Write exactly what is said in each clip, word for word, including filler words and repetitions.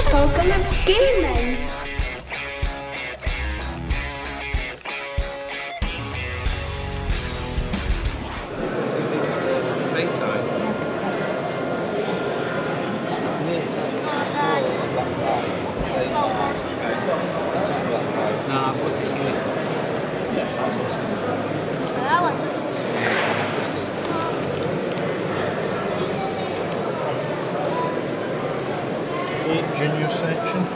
Apocalypse Gaming. Nah, I've got to see it. Yeah, that's awesome. That was Eight junior section.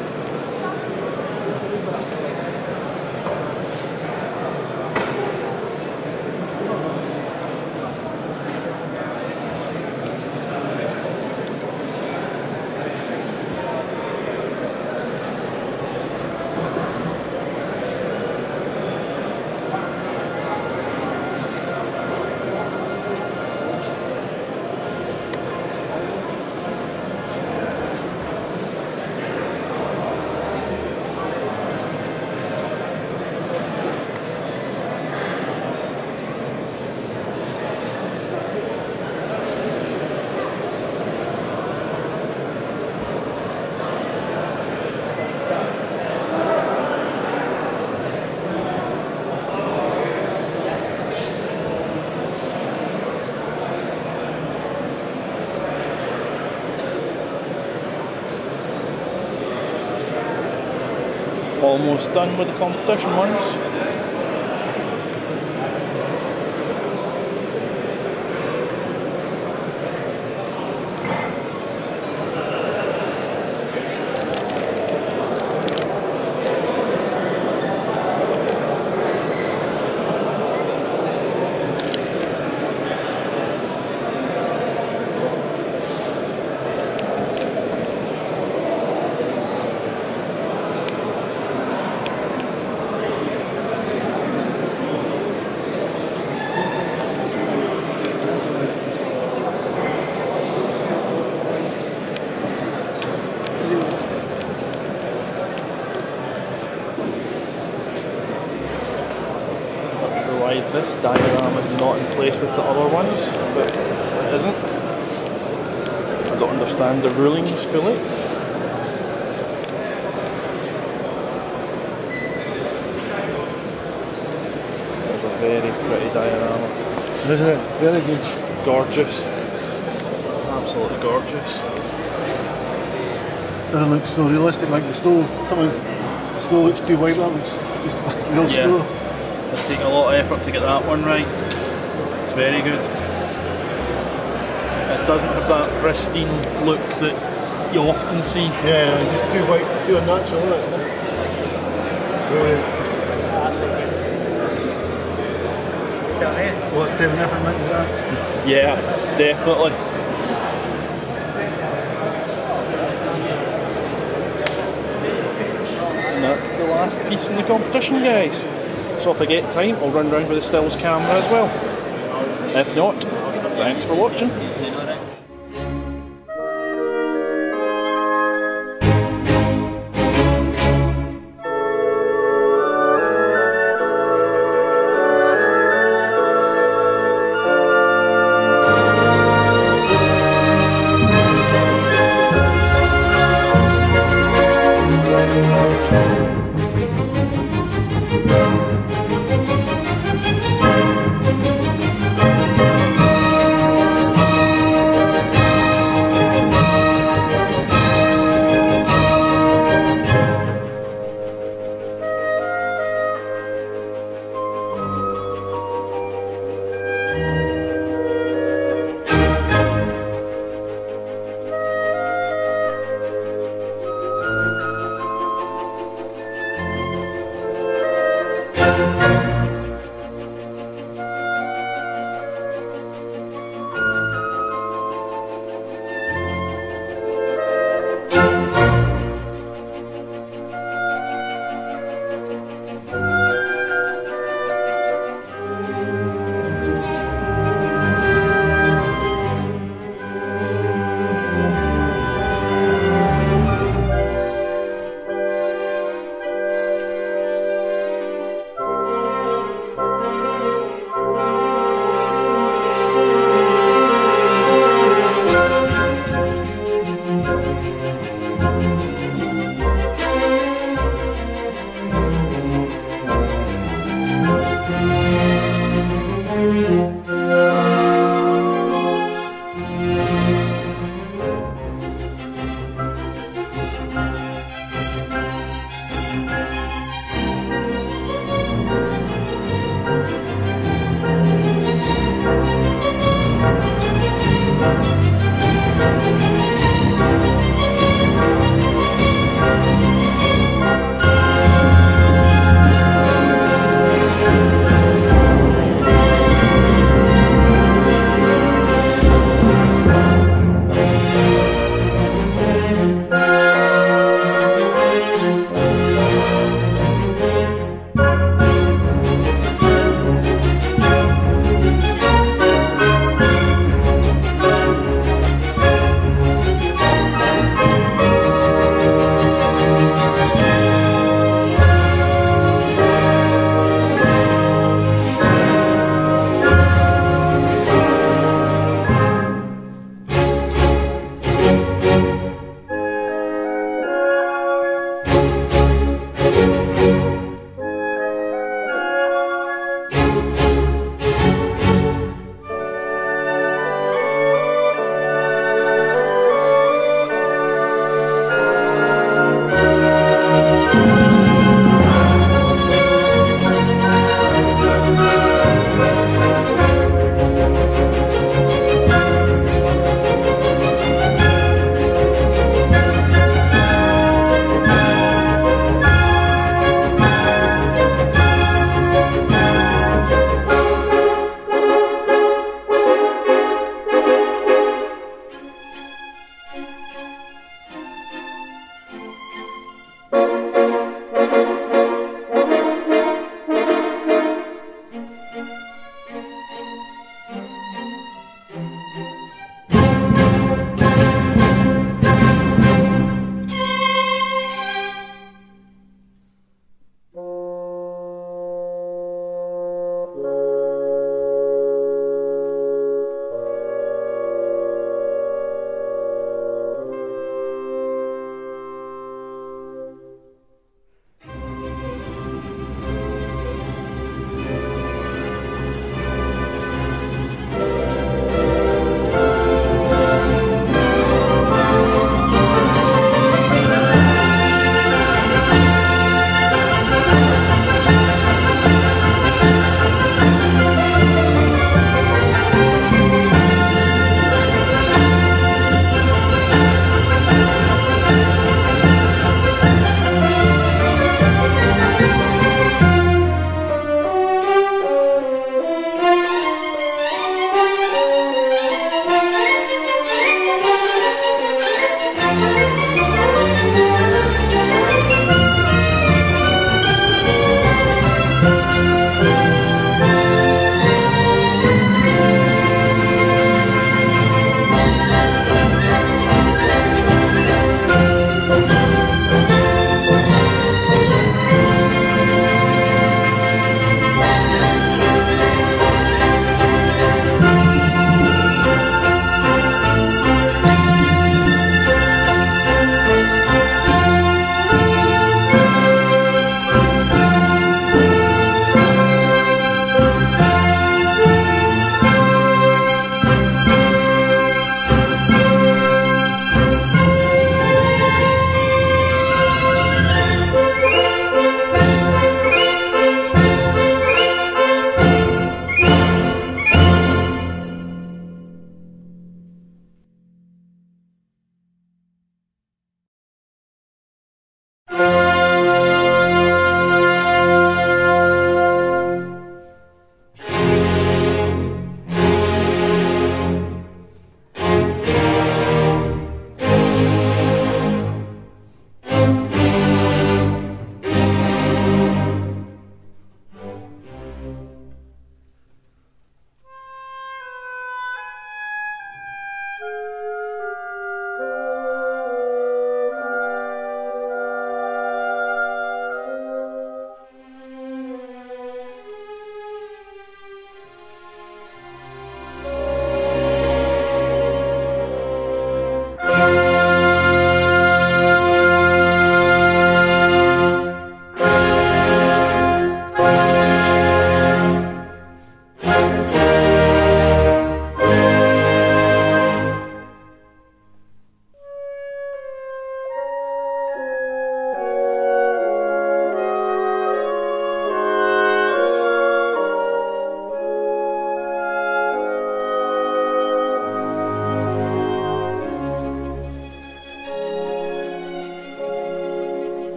Almost done with the competition ones. This diagram is not in place with the other ones, but it isn't. I don't understand the rulings fully. There's a very pretty diorama. Isn't it? Very good. Gorgeous. Absolutely gorgeous. It looks so realistic, like the snow. Sometimes the snow looks too white, that looks just like real Yeah. snow. It's taken a lot of effort to get that one right. It's very good. It doesn't have that pristine look that you often see. Yeah, just too white, too unnatural, isn't it? Really. What, David Effort meant that? Yeah, definitely. And that's the last piece in the competition, guys. So if I get time, I'll run round with the stills camera as well. If not, thanks for watching.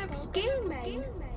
Phillips Gaming.